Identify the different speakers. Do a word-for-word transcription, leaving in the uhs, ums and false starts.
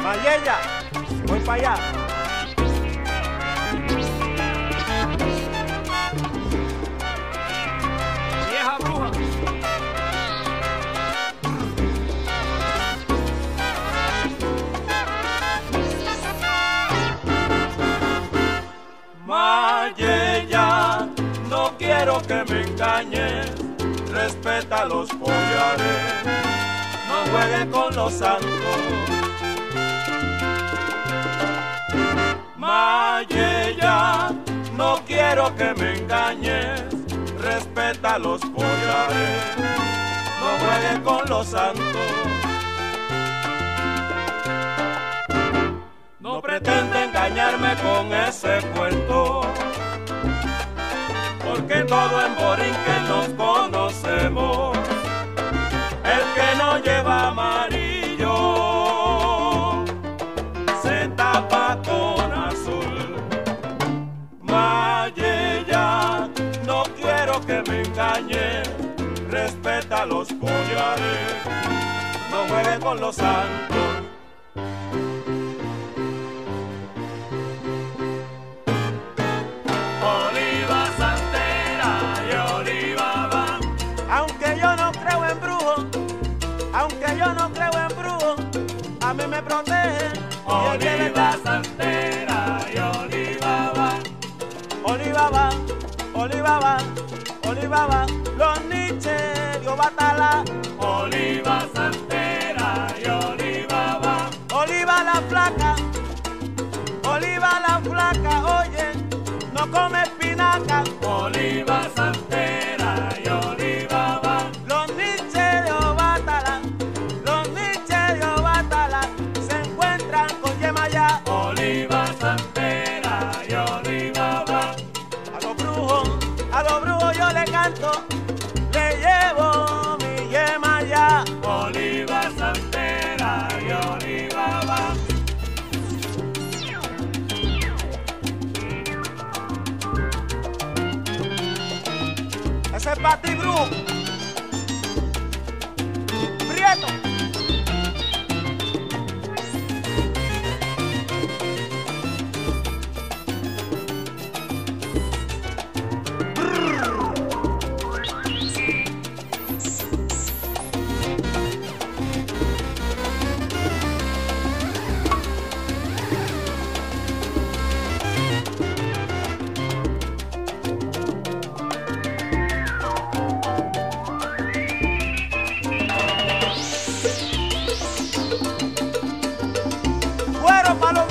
Speaker 1: Mayella, voy para allá. Vieja bruja. Mayella, no quiero que me engañes, respeta los collares, no juegues con los santos. Mayella, no quiero que me engañes, respeta los collares, no juegues con los santos. No pretende engañarme con ese cuento, porque todo en Borinquen nos conocemos. El que no lleva amarillo se tapa con azul. Mayella, no quiero que me engañe, respeta los collares, no juegue con los santos. Oliva santera y oliva va. Aunque yo no creo en brujos, aunque yo no creo en brujos, a mí me protege. Oliva santera y oliva va. Oliva va, oliva va, oliva va. Los niches, Dios batala. Oliva santera y oliva va. Oliva la flaca, oliva la flaca, oye, no come espinaca. Oliva santera y oliva va. Los niches de Obatala, los niches de Obatala se encuentran con Yemayá. Oliva santera y oliva va. A los brujos, a los brujos yo le canto, le llevo mi Yemayá. Oliva santera y oliva va. Ese es Pati Brujo. Prieto. Para